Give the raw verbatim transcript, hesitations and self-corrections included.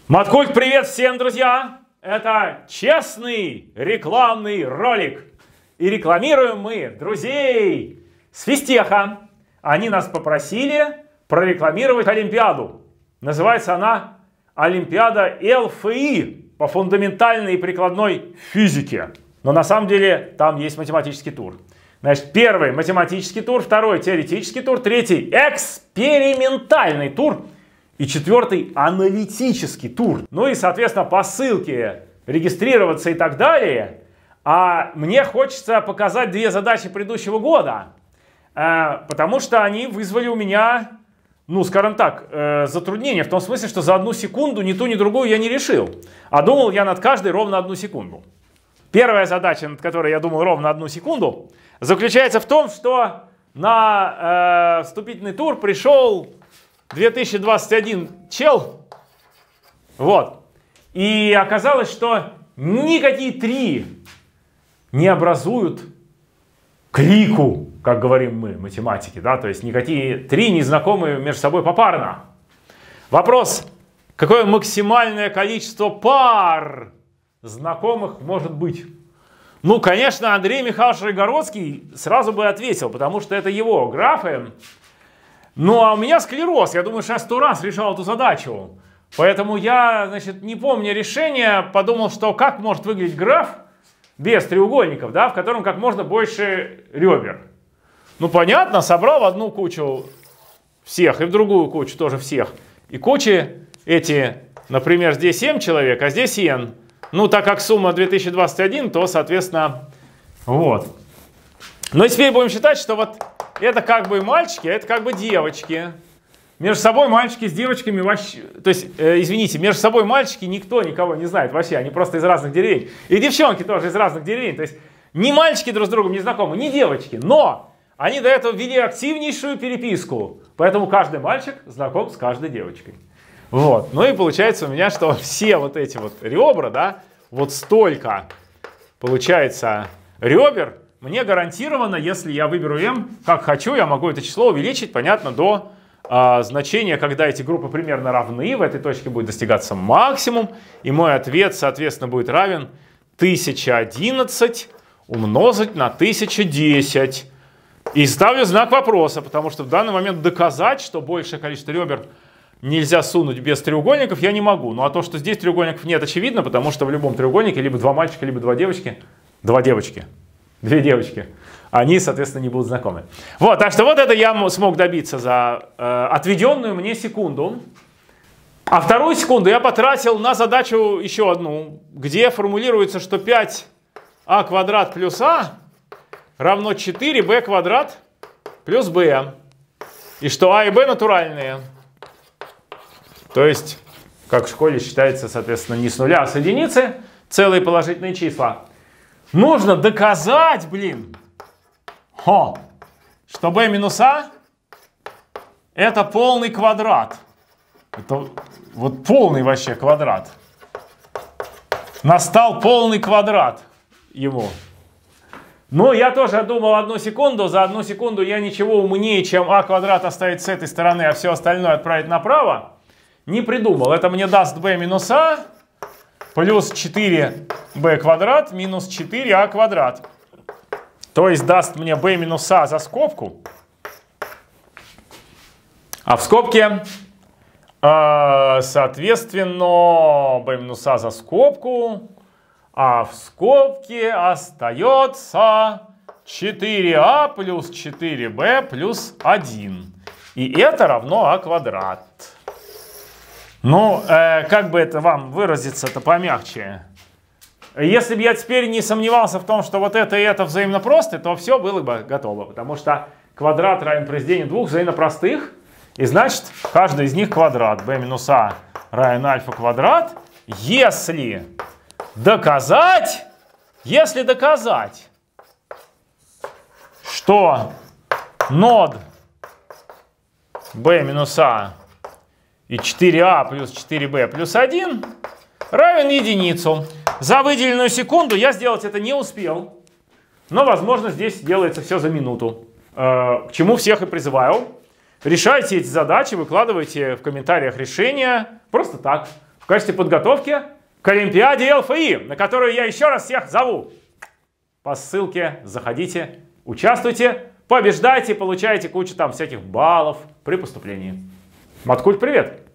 Маткульт, привет всем, друзья! Это честный рекламный ролик. И рекламируем мы друзей с физтеха. Они нас попросили прорекламировать Олимпиаду. Называется она Олимпиада эл эф и по фундаментальной и прикладной физике. Но на самом деле там есть математический тур. Значит, первый математический тур, второй теоретический тур, третий экспериментальный тур. И четвертый аналитический тур. Ну и, соответственно, по ссылке регистрироваться и так далее. А мне хочется показать две задачи предыдущего года. Э, потому что они вызвали у меня, ну, скажем так, э, затруднения. В том смысле, что за одну секунду ни ту, ни другую я не решил. А думал я над каждой ровно одну секунду. Первая задача, над которой я думал ровно одну секунду, заключается в том, что на э, вступительный тур пришел две тысячи двадцать один чел, вот, и оказалось, что никакие три не образуют клику, как говорим мы, математики, да, то есть никакие три не знакомы между собой попарно. Вопрос, какое максимальное количество пар знакомых может быть? Ну, конечно, Андрей Михайлович Райгородский сразу бы ответил, потому что это его графы. Ну, а у меня склероз. Я думаю, что я сто раз решал эту задачу. Поэтому я, значит, не помня решения, подумал, что как может выглядеть граф без треугольников, да, в котором как можно больше ребер. Ну, понятно, собрал в одну кучу всех и в другую кучу тоже всех. И кучи эти, например, здесь семь человек, а здесь n. Ну, так как сумма две тысячи двадцать один, то, соответственно, вот. Но теперь будем считать, что вот это как бы мальчики, а это как бы девочки. Между собой мальчики с девочками вообще... То есть, э, извините, между собой мальчики никто никого не знает вообще. Они просто из разных деревень. И девчонки тоже из разных деревень. То есть, ни мальчики друг с другом не знакомы, ни девочки. Но они до этого вели активнейшую переписку. Поэтому каждый мальчик знаком с каждой девочкой. Вот. Ну и получается у меня, что все вот эти вот ребра, да, вот столько получается ребер, мне гарантированно, если я выберу m, как хочу, я могу это число увеличить, понятно, до э, значения, когда эти группы примерно равны, в этой точке будет достигаться максимум, и мой ответ, соответственно, будет равен тысяча одиннадцать умножить на тысяча десять. И ставлю знак вопроса, потому что в данный момент доказать, что большее количество ребер нельзя сунуть без треугольников, я не могу. Ну а то, что здесь треугольников нет, очевидно, потому что в любом треугольнике либо два мальчика, либо два девочки. Два девочки. Две девочки. Они, соответственно, не будут знакомы. Вот, так что вот это я смог добиться за э, отведенную мне секунду. А вторую секунду я потратил на задачу еще одну, где формулируется, что пять а квадрат плюс а равно четыре бэ квадрат плюс b. И что а и b натуральные. То есть, как в школе считается, соответственно, не с нуля, а с единицы, целые положительные числа. Нужно доказать, блин, Хо, что b минус а это полный квадрат. Это вот полный вообще квадрат. Настал полный квадрат ему. Но я тоже думал одну секунду. За одну секунду я ничего умнее, чем а квадрат оставить с этой стороны, а все остальное отправить направо, не придумал. Это мне даст b минус а плюс четыре бэ квадрат минус четыре а квадрат. То есть даст мне b минус а за скобку. А в скобке, э, соответственно, b минус а за скобку. А в скобке остается четыре а плюс четыре бэ плюс один. И это равно а квадрат. Ну, э, как бы это вам выразиться-то помягче? Если бы я теперь не сомневался в том, что вот это и это взаимно просты, то все было бы готово. Потому что квадрат равен произведению двух взаимно простых. И значит, каждый из них квадрат. b минус а равен альфа квадрат. Если доказать, если доказать, что нод b минус а и четыре а плюс четыре бэ плюс один равен единицу. За выделенную секунду я сделать это не успел. Но, возможно, здесь делается все за минуту. Э, к чему всех и призываю. Решайте эти задачи, выкладывайте в комментариях решения. Просто так. качестве подготовки к Олимпиаде эл эф и, на которую я еще раз всех зову. По ссылке заходите, участвуйте, побеждайте, получайте кучу там всяких баллов при поступлении. Маткульт, привет!